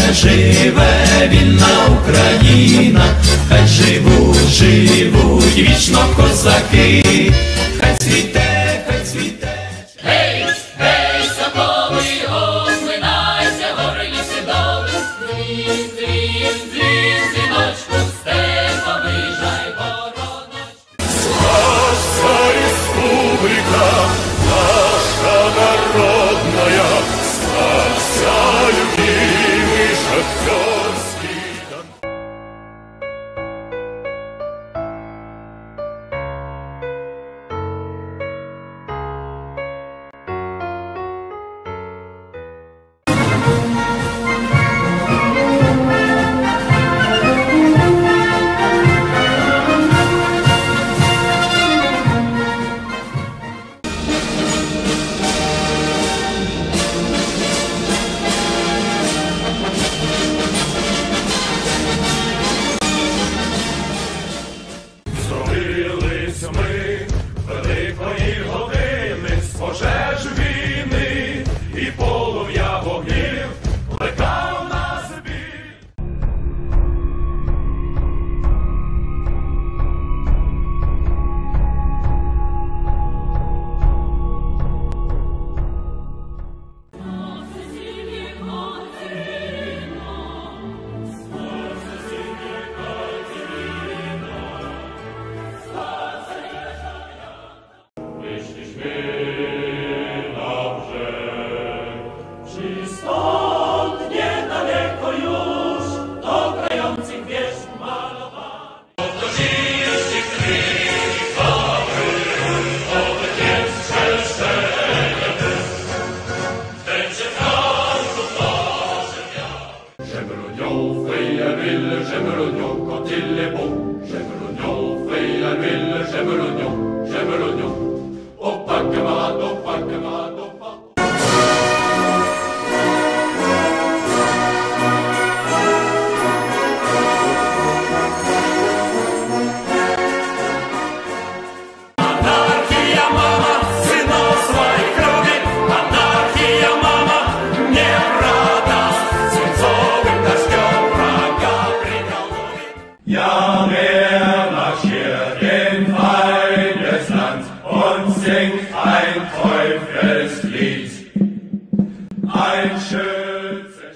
живе вільна Україна, хай живуть вічно козаки, хай цвіте, хай цвіте. Гей, гей, соколи, озминайся, гори ліси доли, дзвін, дзвін, дзвін, дзвіночку, степа вижай, вороночку. Наша республика, наша народная, славься, любимый шахтерский Дон. Зробились ми великої години з пожеж війни, і полум'я вогнів плекав нас біль. Wyszliśmy na brzeg, czy stąd niedaleko już do grających wież malowanych. Oto dziś kryli chwały, obecnie strzeżenie, będzie każdą twarzy miał. J'aimerais faire ville, j'aime l'oignon quand il est bon. J'aime l'oignon, faire ville, j'aime l'oignon, j'aime l'oignon. Oh pas camarade, oh pas camarade, oh pas. Анархия, мама, сынов своих любит. Анархия, мама, не продаст. Свинцовым дождем врага приголубит. Ja, wer marschiert in feines Land und singt ein Teufelslied, ein Schütze.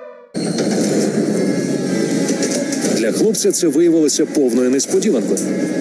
Для хлопця це виявилося повною несподіванкою.